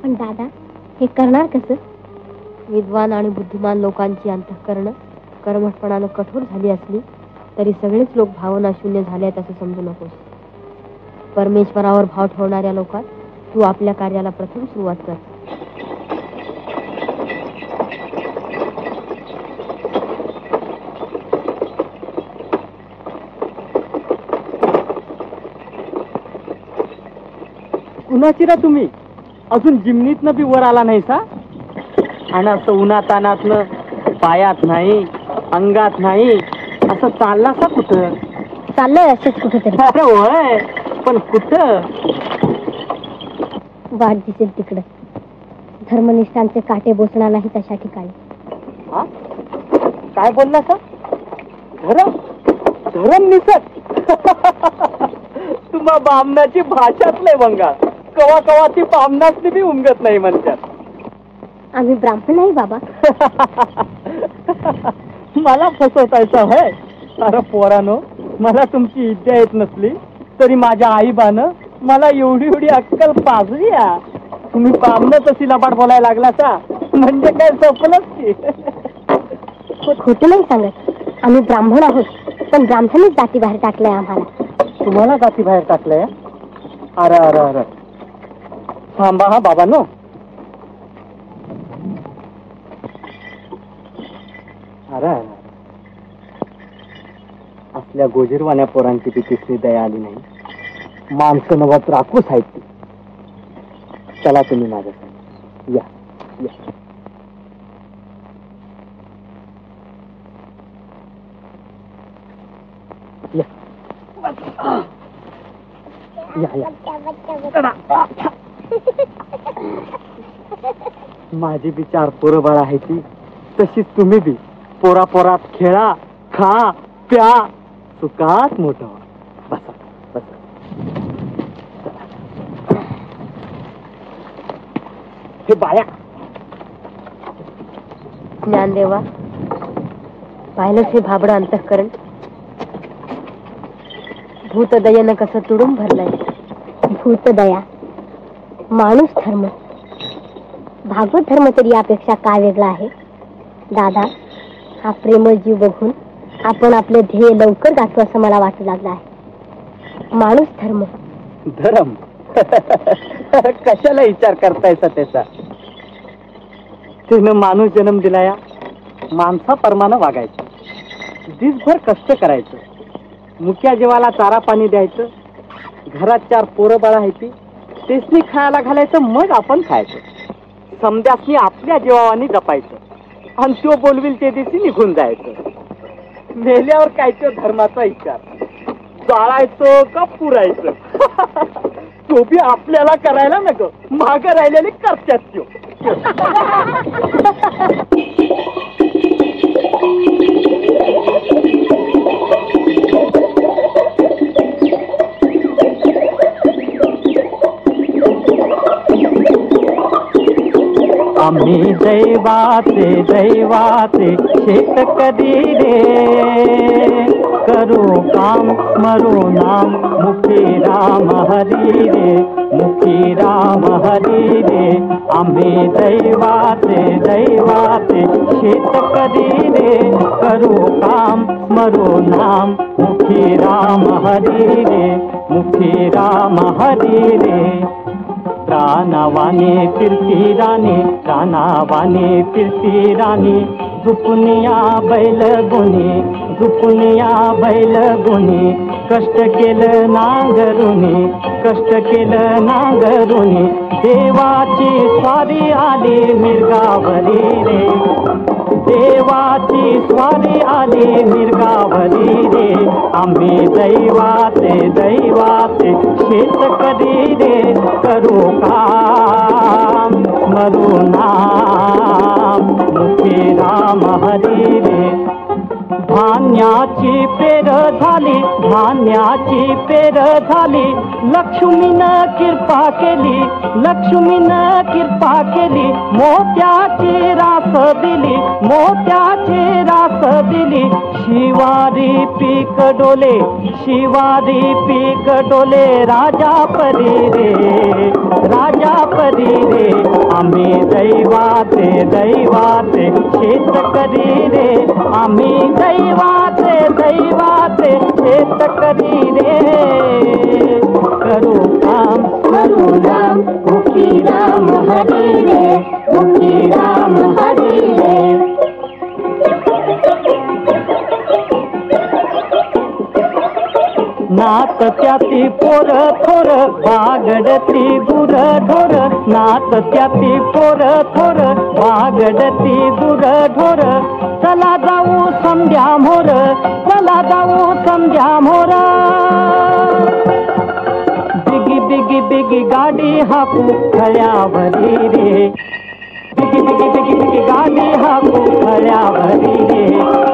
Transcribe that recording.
पण दादा, हे करणार कसं? विद्वान आणि बुद्धिमान लोकांची अंतःकरणं कर्मठपणानं कठोर झाली असली तरी सगळेच लोक भावना शून्य झाले आहेत असं समजू नकोस. परमेश्वरावर भाव ठेवणाऱ्या लोकात तू आपल्या कार्याला प्रथम सुरुवात कर. कुणाची रा तुम्ही? अजून जिमनीतनं बी वर आला नाही सा? आणि असं उन्हातानातनं पायात नाही, अंगात नाही, असं चालला सा कुठं? चाललंय असंच कुठेतरी. अरे होय, पण कुठं? वाट दिसेल तिकडं. धर्मनिष्ठांचे काटे बोसणार नाही तशा ठिकाणी. काय बोलला सा? धरम निसट. तुम्हा बामणाची भाषाच नाही बंगा. कवा कवा ती बामणासनी बी उमगत नाही म्हणतात. आम्ही ब्राह्मण नाही बाबा. मला फसवतायचा होय? अरे पोरानो, मला तुमची इच्छा येत नसली तरी माझ्या आईबानं मला एवढी एवढी अक्कल पाजली. तुम्ही बामणं तशी लबाड बोलायला लागला सा म्हणजे काय सपलंच की. खोटं नाही सांगत. आम्ही ब्राह्मण आहोत, पण ब्राह्मणीच जाती बाहेर टाकलंय आम्हाला. तुम्हाला जाती बाहेर टाकलंय? अरे अरे अरे, थांबा हा बाबांनो. अरे असल्या गोजीरवाण्या पोरांची तिसरी दया आली नाही. माणसं नवत राखूच आहेत ती. चला तुम्ही माझ्यासाठी या या. माझी बी 4 पोरं बाळ आहे ती, तशीच तुम्ही बी पोरा पोरात खेळा, खा, प्या, सुखात मोठं व्हा. बसा बसा. हे बाया. ज्ञानदेवा, पाहिलंच हे भाबडं अंतःकरण? भूतदयेनं कसं तुडून भरलंय. भूतदया, माणूस धर्म, भागवत धर्म तरी यापेक्षा काय वेगळा आहे? दादा, हा प्रेमळ जीव बघून आपण आपले ध्येय लवकर गाठू असं मला वाटू लागलं आहे. माणूस धर्म. धर्म? कशाला विचार करतायचा त्याचा? तिनं माणूस जन्म दिलाया, माणसा परमानं वागायचं, दिसभर कष्ट करायचं, मुक्या जीवाला चारा पाणी द्यायचं, घरात 4 पोरं बाळा आहे ती तेसनी खायला घालायचं, मग आपण खायचं. समद्यासनी आपल्या जीवावानी जपायचं आणि तो बोलविल ते दिवशी निघून जायचं. मेल्यावर काय तो धर्माचा विचार, जाळायचं का पुरायचं तो बी आपल्याला करायला नको, मागं राहिलेले करतात त्यो. आम्ही दैवाचे दैवाचे शेतकरी रे, करू काम स्मरू नाम, मुखी राम हरी रे, मुखी राम हरी रे. आम्ही दैवाचे दैवाचे शेतकरी रे, करू काम स्मरू नाम, मुखी राम हरी रे, मुखी राम हरी रे. रानावाने फिरती राणी, रानावाने फिरती राणी, झुपुनिया बैल गुणी, झुपुनिया बैल गुणी, कष्ट केलं नांगरुनी, कष्ट केलं नांगरुनी, देवाची स्वारी आली मिरगावरी रे, देवाची स्वारी आली मिरगावरी रे. आम्ही दैवाचे दैवाचे शेतकरी रे, करू काम स्मरू नाम, मुखी राम हरी रे. धान्याची पेर झाली, धान्याची पेर झाली, लक्ष्मीनं कृपा केली, लक्ष्मीनं कृपा केली, मोत्याची रास दिली, मोत्याची रास दिली. शिवारी पीक डोले, शिवारी पीक डोले, राजा परी रे, राजा परी रे. दैवाचे दैवाचे शेतकरी रे आम्ही दैवाचे दैवाचे शेतकरी रे करू काम करू राम मुखी राम हरी रे मुखी राम हरी रे नाच त्याती पोर थोर बागडती गुर ढोर नाच त्याती पोर थोर बागडती गुर ढोर चला जाऊ संध्या मोर चला जाऊ संध्या मोर बिगी बिगी बिगी गाडी हाकू खळ्यावरी रे बिगी बिगी बिगी बिगी गाडी हाकू खळ्यावरी रे